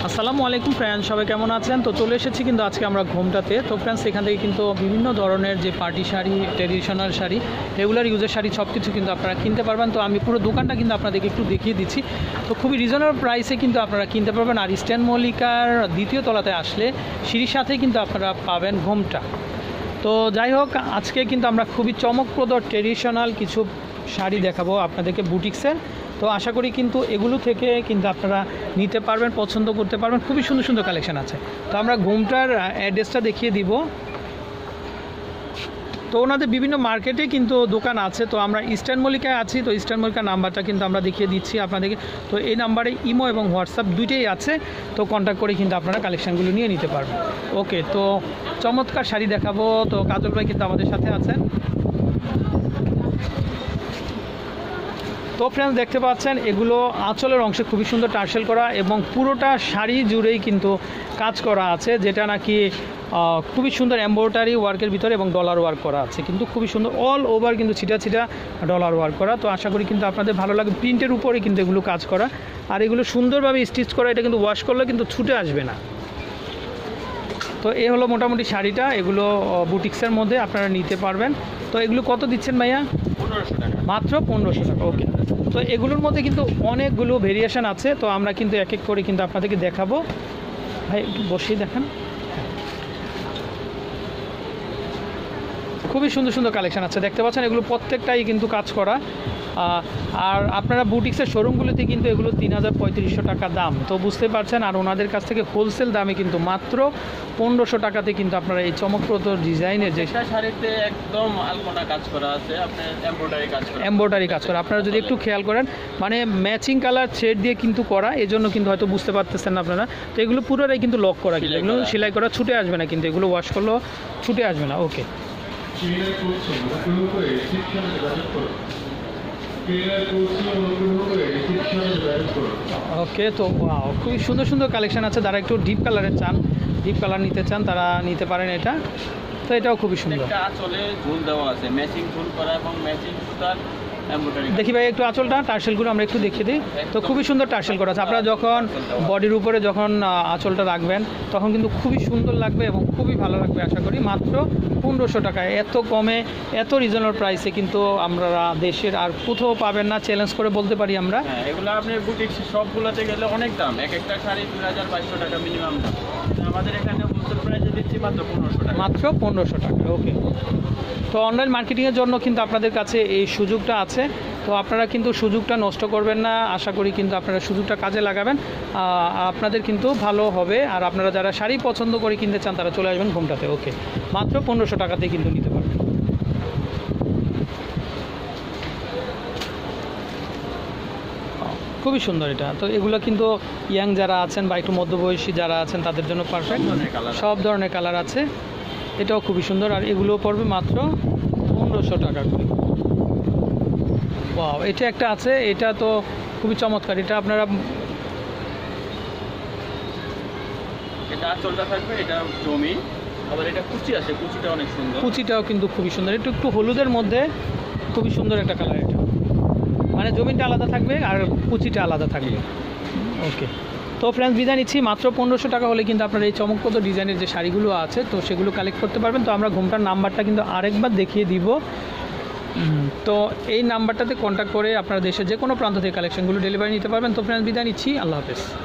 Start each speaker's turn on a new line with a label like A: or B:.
A: আসসালামু আলাইকুম ফ্রেন্ডস, সবাই কেমন আছেন? তো চলে এসেছি কিন্তু আজকে আমরা ঘোমটাতে। তো ফ্রেন্ডস, এখান থেকে কিন্তু বিভিন্ন ধরনের যে party sari, traditional sari, regular ইউজের শাড়ি সব কিছু কিন্তু আপনারা কিনতে পারবেন। তো আমি পুরো দোকানটা কিন্তু আপনাদেরকে একটু দেখিয়ে দিচ্ছি। তো খুবই রিজনেবল প্রাইসে কিন্তু আপনারা কিনতে পারবেন। আর ইস্টার্ন মল্লিকার দ্বিতীয় তলাতে আসলে সিঁড়ির সাথে কিন্তু আপনারা পাবেন ঘোমটা। তো যাই হোক, আজকে কিন্তু আমরা খুবই চমকপ্রদ ট্রেডিশনাল কিছু শাড়ি দেখাবো আপনাদেরকে বুটিক্সের। তো আশা করি কিন্তু এগুলো থেকে কিন্তু আপনারা নিতে পারবেন, পছন্দ করতে পারবেন। খুবই সুন্দর সুন্দর কালেকশন আছে। তো আমরা ঘোমটার অ্যাড্রেসটা দেখিয়ে দিব। তো ওনাদের বিভিন্ন মার্কেটে কিন্তু দোকান আছে। তো আমরা ইস্টার্ন মল্লিকায় আছি। তো ইস্টার্ন মল্লিকার নাম্বারটা কিন্তু আমরা দেখিয়ে দিচ্ছি আপনাদেরকে। তো এই নাম্বারে ইমো এবং হোয়াটসঅ্যাপ দুইটাই আছে। তো কন্ট্যাক্ট করে কিন্তু আপনারা কালেকশানগুলো নিয়ে নিতে পারবেন। ওকে, তো চমৎকার শাড়ি দেখাবো। তো কাজল ভাই কিন্তু আমাদের সাথে আছেন। তো ফ্রেন্ডস, দেখতে পাচ্ছেন এগুলো আঁচলের অংশে খুবই সুন্দর টার্সেল করা এবং পুরোটা শাড়ি জুড়েই কিন্তু কাজ করা আছে, যেটা নাকি খুবই সুন্দর এমব্রয়ডারি ওয়ার্কের ভিতরে এবং ডলার ওয়ার্ক করা আছে। কিন্তু খুবই সুন্দর অল ওভার কিন্তু ছিটা ছিটা ডলার ওয়ার্ক করা। তো আশা করি কিন্তু আপনাদের ভালো লাগে। প্রিন্টের উপরে কিন্তু এগুলো কাজ করা, আর এগুলো সুন্দরভাবে স্টিচ করা। এটা কিন্তু ওয়াশ করলে কিন্তু ছুটে আসবে না। তো এই হলো মোটামুটি শাড়িটা। এগুলো বুটিক্সের মধ্যে আপনারা নিতে পারবেন। তো এগুলো কত দিচ্ছেন ভাইয়া?
B: 1500 টাকা।
A: মাত্র 1500 টাকা। ওকে, তো এগুলোর মধ্যে কিন্তু অনেকগুলো ভেরিয়েশন আছে। তো আমরা কিন্তু এক এক করে কিন্তু আপনাদেরকে দেখাবো। ভাই একটু বসেই দেখান। খুবই সুন্দর সুন্দর কালেকশন আছে, দেখতে পাচ্ছেন। এগুলো প্রত্যেকটাই কিন্তু কাজ করা। আর আপনারা বুটিক্সের শোরুমগুলোতে কিন্তু এগুলো 3000-3500 টাকা দাম। তো বুঝতে পারছেন। আর ওনাদের কাছ থেকে হোলসেল দামে কিন্তু মাত্র 1500 টাকাতে কিন্তু আপনারা এই চমকপ্রদ ডিজাইনের যে
B: শাড়িতে একদম আলপনা কাজ করা আছে, আপনার
A: এমব্রয়ডারি কাজ করা। আপনারা যদি একটু খেয়াল করেন, মানে ম্যাচিং কালার থ্রেড দিয়ে কিন্তু করা, এজন্য কিন্তু হয়তো বুঝতে পারতেছেন না আপনারা। তো এগুলো পুরোটাই কিন্তু লক করা, কিন্তু এগুলো সেলাই করা, ছুটে আসবে না কিন্তু এগুলো ওয়াশ করলেও ছুটে আসবে না। ওকে, ওকে। তো খুবই সুন্দর সুন্দর কালেকশন আছে। যারা একটু ডিপ কালারের চান, ডিপ কালার নিতে চান, তারা নিতে পারেন এটা। তো এটাও খুবই সুন্দর।
B: আঁচলে ঝুল দেওয়া আছে, ম্যাচিং ঝুল করা এবং ম্যাচিং সুতার এমব্রয়ডারি।
A: দেখি ভাই একটু আঁচলটা, টার্সেলগুলো আমরা একটু দেখিয়ে দিই। তো খুবই সুন্দর টার্সেল করা আছে। আপনারা যখন বডির উপরে যখন আঁচলটা রাখবেন তখন কিন্তু খুবই সুন্দর লাগবে এবং খুবই ভালো লাগবে আশা করি। মাত্র 1500 টাকায় এত কমে, এত রিজনেবল প্রাইসে কিন্তু আমরা দেশের আর কোথাও পাবেন না, চ্যালেঞ্জ করে বলতে পারি আমরা।
B: এগুলো আপনি বুটিক সবগুলোতে গেলে অনেক দাম, এক একটা শাড়ি 2200 টাকা মিনিমাম দাম। আমাদের এখানে হোলসেল প্রাইসে দিচ্ছি মাত্র 1500 টাকা।
A: মাত্র 1500 টাকা। ওকে, তো অনলাইন মার্কেটিংয়ের জন্য কিন্তু আপনাদের কাছে এই সুযোগটা আছে। তো আপনারা কিন্তু সুযোগটা নষ্ট করবেন না। আশা করি কিন্তু আপনারা সুযোগটা কাজে লাগাবেন, আপনাদের কিন্তু ভালো হবে। আর আপনারা যারা শাড়ি পছন্দ করে কিনতে চান তারা চলে আসবেন ঘোমটাতে। ওকে, মাত্র 1500 টাকাতেই কিন্তু নিতে পারবেন। খুবই সুন্দর এটা। তো এগুলো কিন্তু ইয়াং যারা আছেন বা একটু মধ্যবয়সী যারা আছেন তাদের জন্য পারফেক্ট। সব ধরনের কালার আছে। এটাও খুবই সুন্দর। আর এগুলো পড়বে মাত্র 1500 টাকা করে। ওয়াও, এটা একটা আছে, এটা তো খুবই চমৎকার। এটা আপনারা
B: এটা আঁচলটা থাকবে, এটা জমি, আবার এটা কুচি আছে, কুচিটা অনেক সুন্দর।
A: কুচিটাও কিন্তু খুবই সুন্দর। একটু একটু হলুদের মধ্যে খুবই সুন্দর একটা কালার। এটা মানে জমিটা আলাদা থাকবে আর কুচিটা আলাদা থাকবে। ওকে, তো ফ্রেন্ডস, বিদায় নিচ্ছি। মাত্র 1500 টাকা হলে কিন্তু আপনারা এই চমকপ্রদ ডিজাইনের যে শাড়িগুলো আছে তো সেগুলো কালেক্ট করতে পারবেন। তো আমরা ঘোমটার নাম্বারটা কিন্তু আরেকবার দেখিয়ে দিব। তো এই নাম্বারটাতে কন্ট্যাক্ট করে আপনারা দেশের যে কোনো প্রান্ত থেকে কালেকশনগুলো ডেলিভারি নিতে পারবেন। তো ফ্রেন্ডস, বিদায় নিচ্ছি। আল্লাহ হাফেজ।